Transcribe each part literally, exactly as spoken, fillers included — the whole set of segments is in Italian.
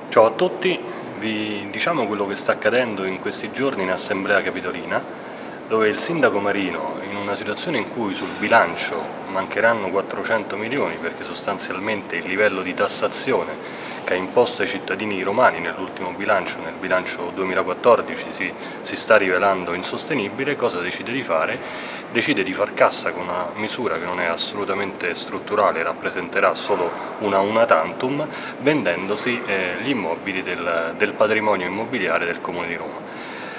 Ciao a tutti, vi diciamo quello che sta accadendo in questi giorni in Assemblea Capitolina, dove il sindaco Marino, in una situazione in cui sul bilancio mancheranno quattrocento milioni perché sostanzialmente il livello di tassazione che ha imposto ai cittadini romani nell'ultimo bilancio, nel bilancio duemilaquattordici, si, si sta rivelando insostenibile, cosa decide di fare? Decide di far cassa con una misura che non è assolutamente strutturale, rappresenterà solo una una tantum, vendendosi eh, gli immobili del, del patrimonio immobiliare del Comune di Roma.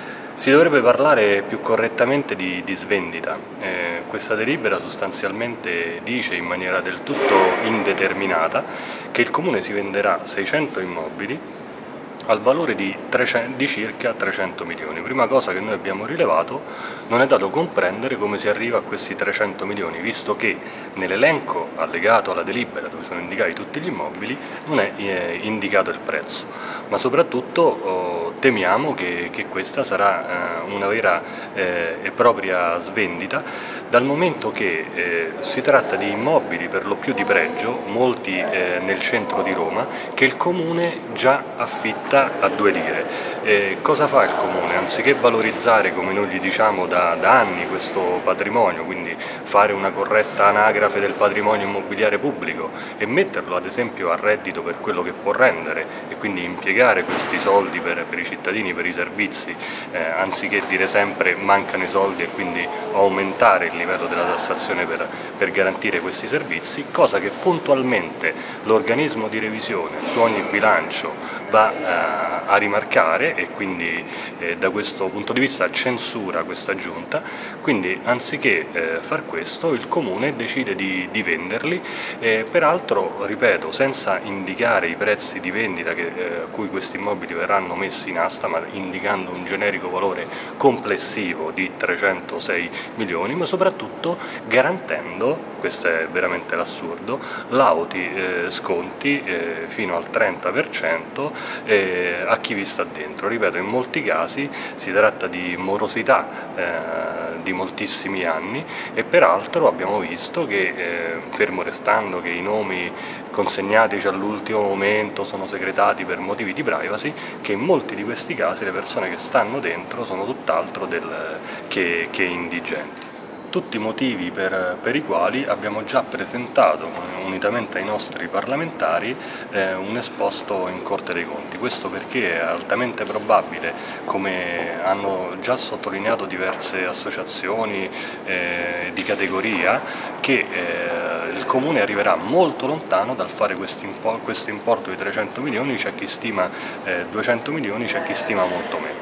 Si dovrebbe parlare più correttamente di, di svendita. Eh, questa delibera sostanzialmente dice in maniera del tutto indeterminata che il Comune si venderà seicento immobili al valore di, trecento, di circa trecento milioni. Prima cosa che noi abbiamo rilevato, non è dato comprendere come si arriva a questi trecento milioni, visto che nell'elenco allegato alla delibera, dove sono indicati tutti gli immobili, non è eh, indicato il prezzo, ma soprattutto oh, temiamo che, che questa sarà eh, una vera eh, e propria svendita, dal momento che eh, si tratta di immobili per lo più di pregio, molti eh, nel centro di Roma, che il Comune già affitta a due lire. Eh, cosa fa il Comune? Anziché valorizzare, come noi gli diciamo da, da anni, questo patrimonio, quindi fare una corretta anagrafe del patrimonio immobiliare pubblico e metterlo ad esempio a reddito per quello che può rendere e quindi impiegare questi soldi per, per i cittadini, per i servizi, eh, anziché dire sempre mancano i soldi e quindi aumentare il livello della tassazione per, per garantire questi servizi, cosa che puntualmente l'organismo di revisione su ogni bilancio va eh, a rimarcare e quindi eh, da questo punto di vista censura questa giunta. Quindi anziché eh, far questo il Comune decide di, di venderli, eh, peraltro ripeto senza indicare i prezzi di vendita che, eh, a cui questi immobili verranno messi in asta, ma indicando un generico valore complessivo di trecentosei milioni, ma soprattutto garantendo, questo è veramente l'assurdo, lauti eh, sconti eh, fino al trenta per cento eh, a chi vi sta dentro. Ripeto, in molti casi si tratta di morosità eh, di moltissimi anni e peraltro abbiamo visto che, eh, fermo restando che i nomi consegnatici all'ultimo momento sono segretati per motivi di privacy, che in molti di questi casi le persone che stanno dentro sono tutt'altro che, che indigenti. Tutti motivi per, per i quali abbiamo già presentato, unitamente ai nostri parlamentari, eh, un esposto in Corte dei Conti. Questo perché è altamente probabile, come hanno già sottolineato diverse associazioni eh, di categoria, che eh, il Comune arriverà molto lontano dal fare questo importo, questo importo di trecento milioni, c'è chi stima eh, duecento milioni, c'è chi stima molto meno.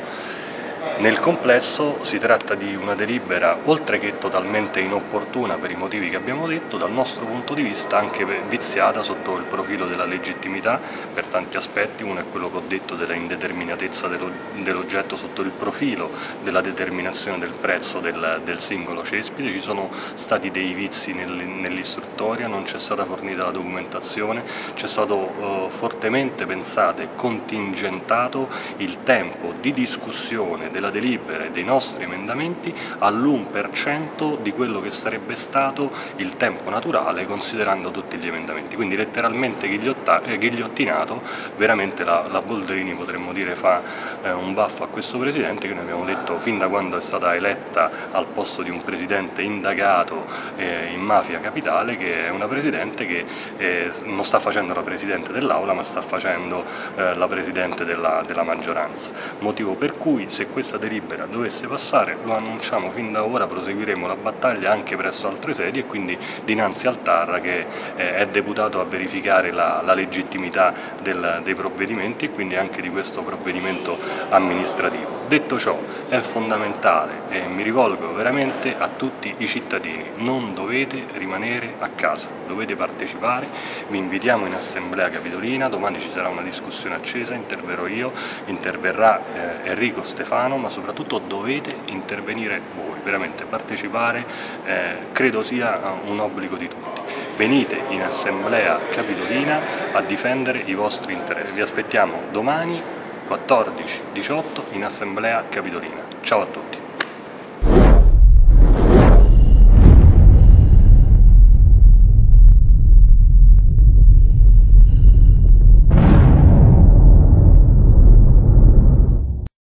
Nel complesso si tratta di una delibera, oltre che totalmente inopportuna per i motivi che abbiamo detto, dal nostro punto di vista anche viziata sotto il profilo della legittimità per tanti aspetti. Uno è quello che ho detto della indeterminatezza dell'oggetto sotto il profilo della determinazione del prezzo del, del singolo cespite. Ci sono stati dei vizi nel, nell'istruttoria, non c'è stata fornita la documentazione, c'è stato eh, fortemente pensato e contingentato il tempo di discussione della delibera e dei nostri emendamenti all'uno per cento di quello che sarebbe stato il tempo naturale considerando tutti gli emendamenti. Quindi letteralmente ghigliottinato, veramente la, la Boldrini potremmo dire fa eh, un baffo a questo Presidente, che noi abbiamo detto fin da quando è stata eletta al posto di un Presidente indagato eh, in mafia capitale, che è una Presidente che eh, non sta facendo la Presidente dell'Aula ma sta facendo eh, la Presidente della, della maggioranza, motivo per cui se questa delibera dovesse passare, lo annunciamo fin da ora, proseguiremo la battaglia anche presso altre sedi e quindi dinanzi al TAR, che eh, è deputato a verificare la, la legittimità del, dei provvedimenti e quindi anche di questo provvedimento amministrativo. Detto ciò, è fondamentale e mi rivolgo veramente a tutti i cittadini: non dovete rimanere a casa, dovete partecipare. Vi invitiamo in Assemblea Capitolina, domani ci sarà una discussione accesa, interverrò io, interverrà eh, Enrico Stefano, ma soprattutto dovete intervenire voi, veramente partecipare eh, credo sia un obbligo di tutti. Venite in Assemblea Capitolina a difendere i vostri interessi. Vi aspettiamo domani quattordici diciotto in Assemblea Capitolina. Ciao a tutti.